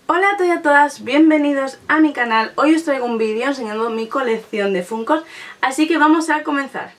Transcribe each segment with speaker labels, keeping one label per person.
Speaker 1: Hola a todos y a todas, bienvenidos a mi canal. Hoy os traigo un vídeo enseñando mi colección de Funkos, así que vamos a comenzar.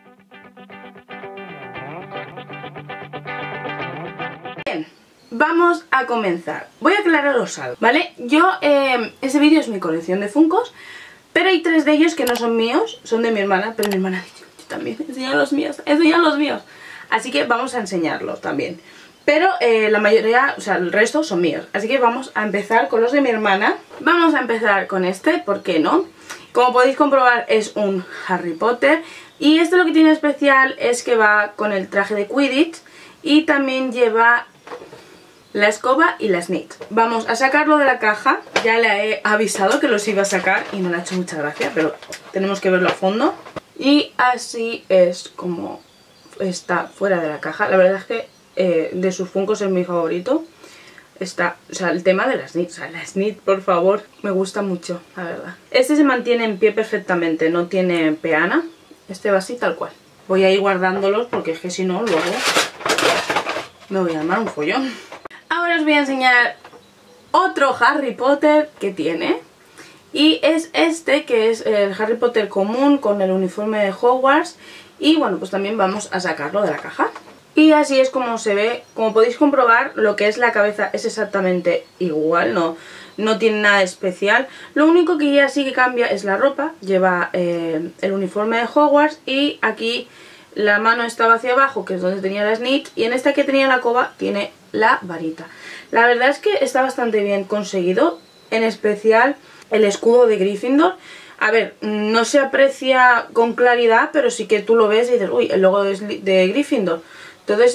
Speaker 1: Bien, vamos a comenzar. Voy a aclararos algo, ¿vale? Ese vídeo es mi colección de Funkos, pero hay 3 de ellos que no son míos, son de mi hermana, pero mi hermana ha dicho, yo también, enseña los míos, Así que vamos a enseñarlos también. Pero la mayoría, o sea, el resto son míos. Así que vamos a empezar con los de mi hermana. Vamos a empezar con este, ¿por qué no? Como podéis comprobar es un Harry Potter. Y este lo que tiene especial es que va con el traje de Quidditch. Y también lleva la escoba y la snitch. Vamos a sacarlo de la caja. Ya le he avisado que los iba a sacar y no le ha hecho mucha gracia, pero tenemos que verlo a fondo. Y así es como está fuera de la caja. La verdad es que de sus Funkos es mi favorito. O sea, el tema de la snitch, o sea, la snitch, por favor, me gusta mucho, la verdad. Este se mantiene en pie perfectamente, no tiene peana. Este va así tal cual. Voy a ir guardándolos porque es que si no, luego me voy a armar un follón. Ahora os voy a enseñar otro Harry Potter que tiene. Y es este, que es el Harry Potter común con el uniforme de Hogwarts. Y bueno, pues también vamos a sacarlo de la caja. Y así es como se ve. Como podéis comprobar, lo que es la cabeza es exactamente igual, no tiene nada especial. Lo único que ya sí que cambia es la ropa. Lleva el uniforme de Hogwarts y aquí la mano estaba hacia abajo, que es donde tenía la snitch, y en esta que tenía la coba tiene la varita. La verdad es que está bastante bien conseguido, en especial el escudo de Gryffindor. A ver, no se aprecia con claridad, pero sí que tú lo ves y dices, uy, el logo de Gryffindor. Entonces,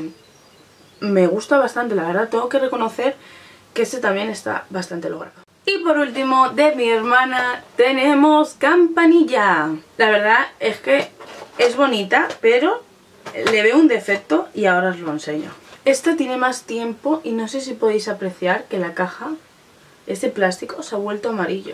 Speaker 1: me gusta bastante, la verdad, tengo que reconocer que este también está bastante logrado. Y por último, de mi hermana, tenemos Campanilla. La verdad es que es bonita, pero le veo un defecto y ahora os lo enseño. Esta tiene más tiempo y no sé si podéis apreciar que la caja, este plástico, se ha vuelto amarillo.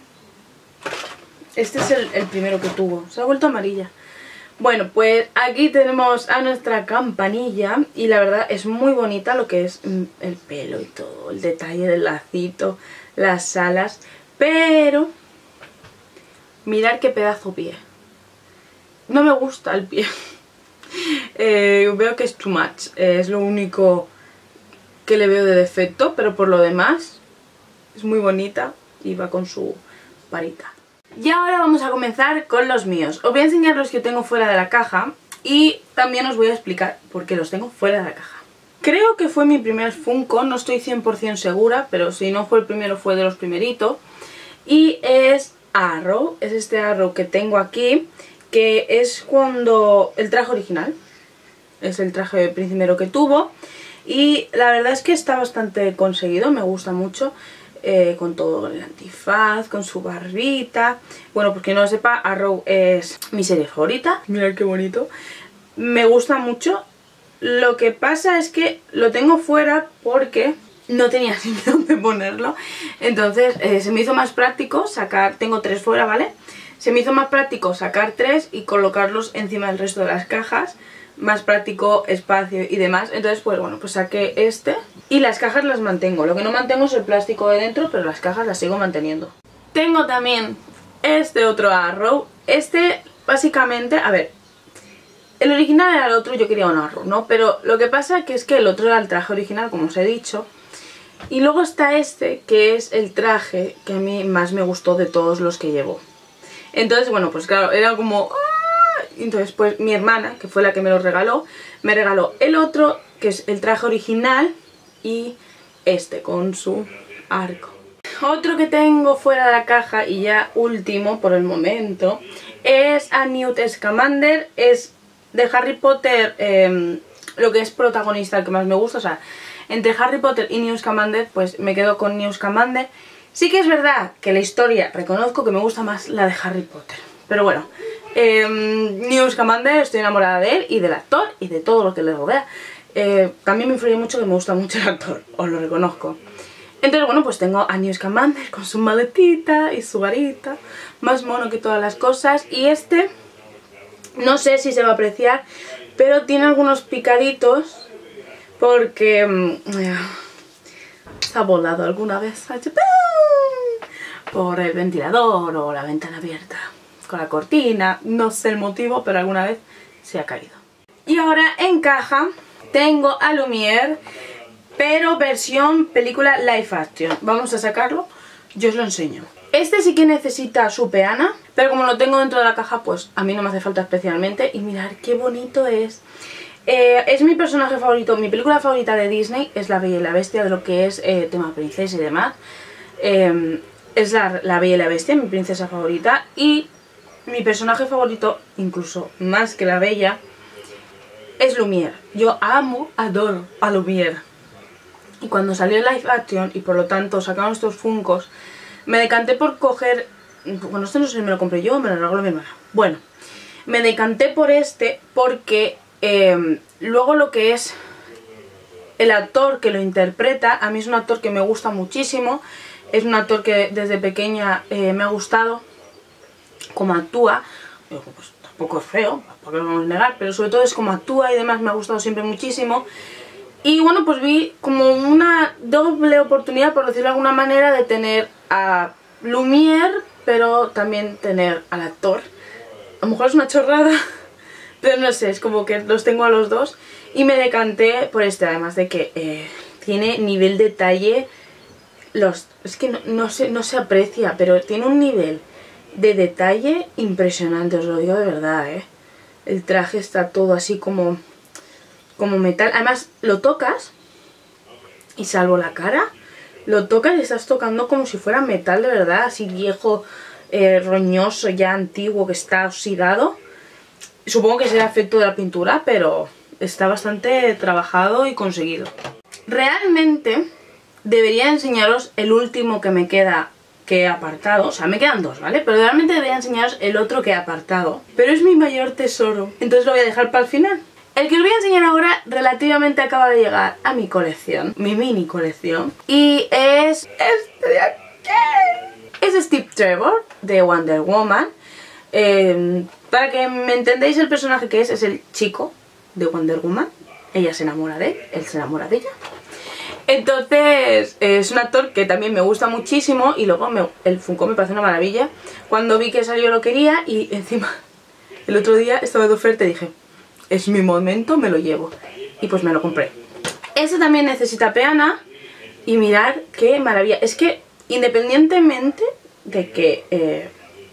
Speaker 1: Este es el primero que tuvo, se ha vuelto amarilla. Bueno, pues aquí tenemos a nuestra Campanilla y la verdad es muy bonita lo que es el pelo y todo, el detalle del lacito, las alas, pero mirad qué pedazo pie. No me gusta el pie. Veo que es too much, es lo único que le veo de defecto, pero por lo demás es muy bonita y va con su varita. Y ahora vamos a comenzar con los míos. Os voy a enseñar los que tengo fuera de la caja y también os voy a explicar por qué los tengo fuera de la caja. Creo que fue mi primer Funko, no estoy 100% segura, pero si no fue el primero fue de los primeritos. Y es Arrow, es este Arrow que tengo aquí, que es cuando el traje original, es el traje primero que tuvo. Y la verdad es que está bastante conseguido, me gusta mucho. Con todo el antifaz, con su barbita. Bueno, pues quien no lo sepa, Arrow es mi serie favorita. Mirad qué bonito. Me gusta mucho. Lo que pasa es que lo tengo fuera porque no tenía sitio donde ponerlo. Entonces se me hizo más práctico sacar, tengo 3 fuera, ¿vale? Se me hizo más práctico sacar 3 y colocarlos encima del resto de las cajas. Más práctico, espacio y demás. Entonces pues bueno, pues saqué este y las cajas las mantengo. Lo que no mantengo es el plástico de dentro, pero las cajas las sigo manteniendo. Tengo también este otro Arrow. Este básicamente, a ver, el original era el otro, yo quería un Arrow, ¿no? Pero lo que pasa que es que el otro era el traje original, como os he dicho. Y luego está este, que es el traje que a mí más me gustó de todos los que llevo. Entonces bueno, pues claro, era como... Entonces pues mi hermana, que fue la que me lo regaló, me regaló el otro, que es el traje original, y este con su arco. Otro que tengo fuera de la caja y ya último por el momento es a Newt Scamander. Es de Harry Potter, lo que es protagonista, el que más me gusta. O sea, entre Harry Potter y Newt Scamander pues me quedo con Newt Scamander. Sí que es verdad que la historia, reconozco que me gusta más la de Harry Potter, pero bueno, Newt Scamander, estoy enamorada de él y del actor y de todo lo que le rodea. También me influye mucho que me gusta mucho el actor, os lo reconozco. Entonces bueno, pues tengo a Newt Scamander con su maletita y su varita, más mono que todas las cosas. Y este, no sé si se va a apreciar, pero tiene algunos picaditos porque ¿Se ha volado alguna vez? ¿Ha hecho ¡pum! Por el ventilador o la ventana abierta, con la cortina, no sé el motivo, pero alguna vez se ha caído. Y ahora en caja tengo a Lumière, pero versión película live action. Vamos a sacarlo, yo os lo enseño. Este sí que necesita su peana, pero como lo tengo dentro de la caja, pues a mí no me hace falta especialmente. Y mirad qué bonito es. Es mi personaje favorito, mi película favorita de Disney es La Bella y la Bestia, de lo que es tema princesa y demás. Es la Bella y la Bestia, mi princesa favorita. Y mi personaje favorito, incluso más que la Bella, es Lumière. Yo amo, adoro a Lumière. Y cuando salió el live action y por lo tanto sacaron estos Funkos, me decanté por coger... Bueno, este no sé si me lo compré yo o me lo regaló mi hermana. Bueno, me decanté por este porque luego lo que es el actor que lo interpreta, a mí es un actor que me gusta muchísimo. Es un actor que desde pequeña me ha gustado cómo actúa. Pues tampoco es feo, porque lo vamos a negar, pero sobre todo es cómo actúa y demás, me ha gustado siempre muchísimo. Y bueno, pues vi como una doble oportunidad, por decirlo de alguna manera, de tener a Lumière, pero también tener al actor. A lo mejor es una chorrada, pero no sé, es como que los tengo a los dos. Y me decanté por este, además de que tiene nivel de detalle. Es que no se aprecia, pero tiene un nivel de detalle impresionante, os lo digo de verdad, El traje está todo así como metal. Además, lo tocas y salvo la cara, lo tocas y estás tocando como si fuera metal de verdad, así viejo, roñoso, ya antiguo, que está oxidado. Supongo que será efecto de la pintura, pero está bastante trabajado y conseguido. Realmente debería enseñaros el último que me queda, que he apartado. O sea, me quedan dos, ¿vale? Pero realmente debería enseñaros el otro que he apartado. Pero es mi mayor tesoro, entonces lo voy a dejar para el final. El que os voy a enseñar ahora relativamente acaba de llegar a mi colección, mi mini colección, y es este de aquí. Es Steve Trevor de Wonder Woman. Para que me entendáis el personaje que es el chico de Wonder Woman. Ella se enamora de él, él se enamora de ella. Entonces es un actor que también me gusta muchísimo y luego el Funko me parece una maravilla. Cuando vi que salió lo quería y encima el otro día estaba de oferta y dije, es mi momento, me lo llevo. Y pues me lo compré. Este también necesita peana y mirad qué maravilla. Es que independientemente de que...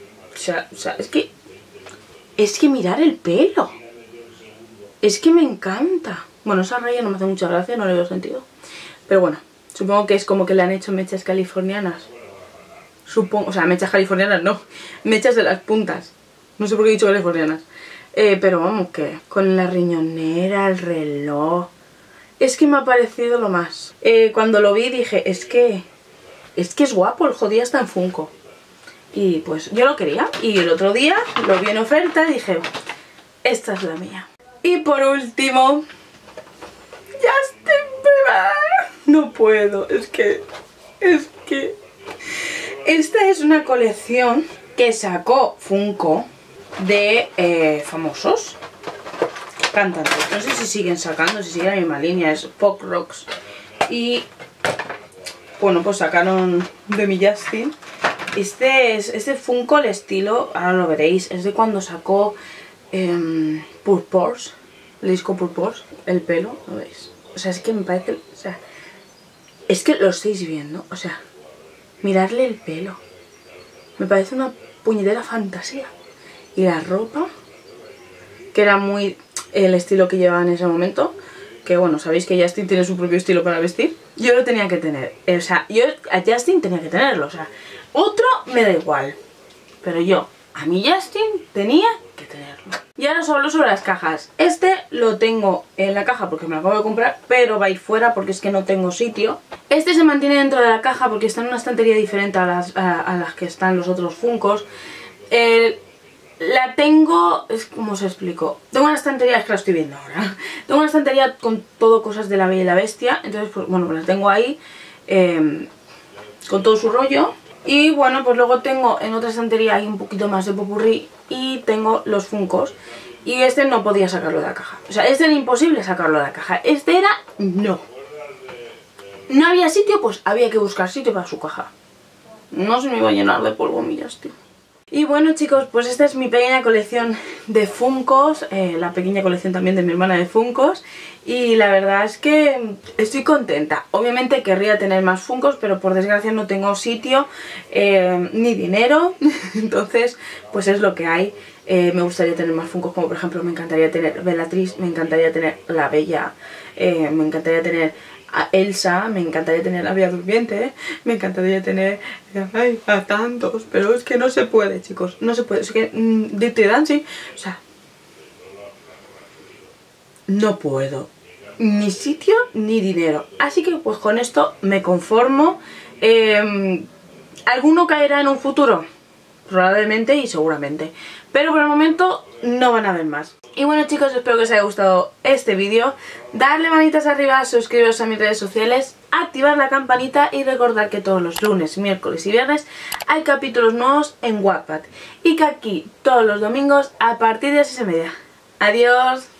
Speaker 1: es que mirar el pelo. Es que me encanta. Bueno, esa raya no me hace mucha gracia, no le veo sentido. Pero bueno, supongo que es como que le han hecho mechas californianas. Supongo, o sea, mechas californianas no. Mechas de las puntas. No sé por qué he dicho californianas. Pero vamos, que con la riñonera, el reloj... Es que me ha parecido lo más. Cuando lo vi dije, es que es guapo, el jodido está en Funko. Y pues yo lo quería. Y el otro día lo vi en oferta y dije, esta es la mía. Y por último, Justin Bieber. No puedo, es que... Esta es una colección que sacó Funko de famosos cantantes. No sé si siguen sacando, si siguen la misma línea, es Pop Rocks. Y bueno, pues sacaron de mi Justin. Este Funko, el estilo, ahora lo veréis, es de cuando sacó Purpose, el disco Purpose, el pelo, ¿lo veis? O sea, es que me parece, o sea, es que lo estáis viendo, o sea, miradle el pelo, me parece una puñetera fantasía. Y la ropa, que era muy el estilo que llevaba en ese momento, que bueno, sabéis que Justin tiene su propio estilo para vestir, yo lo tenía que tener, o sea, yo a Justin tenía que tenerlo, o sea, otro me da igual, pero yo, a mi Justin tenía que tenerlo. Y ahora os hablo sobre las cajas. Este lo tengo en la caja porque me lo acabo de comprar, pero va a ir fuera porque es que no tengo sitio. Este se mantiene dentro de la caja porque está en una estantería diferente a las que están los otros Funkos. La tengo... ¿Cómo os explico? Tengo una estantería, es que la estoy viendo ahora. Tengo una estantería con todo cosas de La Bella y la Bestia. Entonces, pues bueno, las tengo ahí con todo su rollo. Y bueno, pues luego tengo en otra estantería ahí un poquito más de popurrí. Y tengo los Funkos. Y este no podía sacarlo de la caja. O sea, este era imposible sacarlo de la caja. Este era... no. no había sitio, pues había que buscar sitio para su caja. No se me iba a llenar de polvo, millas, tío. Y bueno, chicos, pues esta es mi pequeña colección de Funkos, la pequeña colección también de mi hermana de Funkos. Y la verdad es que estoy contenta. Obviamente querría tener más Funkos, pero por desgracia no tengo sitio ni dinero. Entonces, pues es lo que hay. Me gustaría tener más Funkos, como por ejemplo me encantaría tener Bellatrix, me encantaría tener la Bella, me encantaría tener a Elsa, me encantaría tener la Bella Durmiente, me encantaría tener a tantos, pero es que no se puede, chicos, no se puede. Es que Dirty Dancing, o sea, no puedo, ni sitio ni dinero, así que pues con esto me conformo. ¿Alguno caerá en un futuro? Probablemente y seguramente, pero por el momento no van a haber más. Y bueno, chicos, espero que os haya gustado este vídeo. Darle manitas arriba, suscribiros a mis redes sociales, activar la campanita y recordar que todos los lunes, miércoles y viernes hay capítulos nuevos en Wattpad y que aquí todos los domingos a partir de las 6:30. Adiós.